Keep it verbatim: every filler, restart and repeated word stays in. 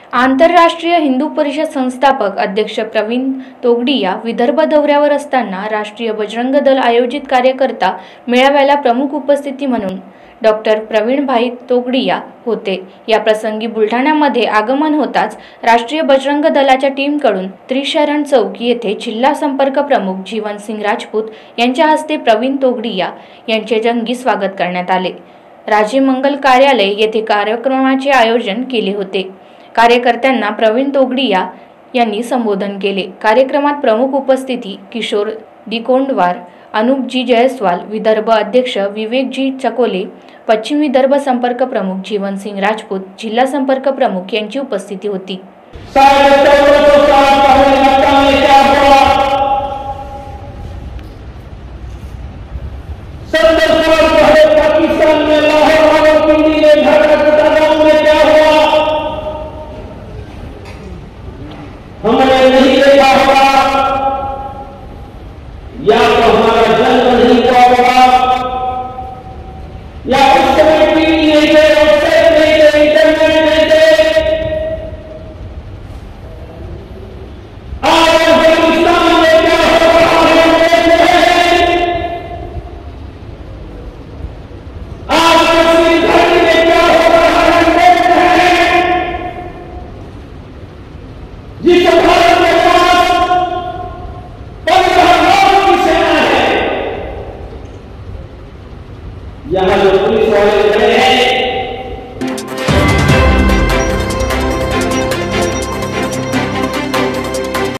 आंतरराष्ट्रीय हिंदू परिषद संस्थापक अध्यक्ष प्रवीण तोगडिया विदर्भ दौऱ्यावर असताना राष्ट्रीय बजरंग दल आयोजित कार्यकर्ता मेळाव्याला प्रमुख उपस्थिती म्हणून डॉक्टर प्रवीणभाई तोगडिया होते। या प्रसंगी बुलढाण्यामध्ये आगमन होताच राष्ट्रीय बजरंग दलाच्या टीमकडून त्रिशरण चौक येथे जिल्हा संपर्क प्रमुख जीवनसिंग राजपूत यांच्या हस्ते प्रवीण तोगडिया यांचे जंगी स्वागत करण्यात आले। राजे मंगल कार्यालय येथे कार्यक्रमाचे आयोजन केले होते। कार्यकर्त्यांना प्रवीण तोगडिया यांनी संबोधन केले। कार्यक्रमात प्रमुख उपस्थिती किशोर डिकोंडवार, अनुपजी जयस्वाल, विदर्भ अध्यक्ष विवेकजी चकोले, पश्चिम विदर्भ संपर्क प्रमुख जीवनसिंग राजपूत, जिल्हा संपर्क प्रमुख यांची उपस्थिती होती।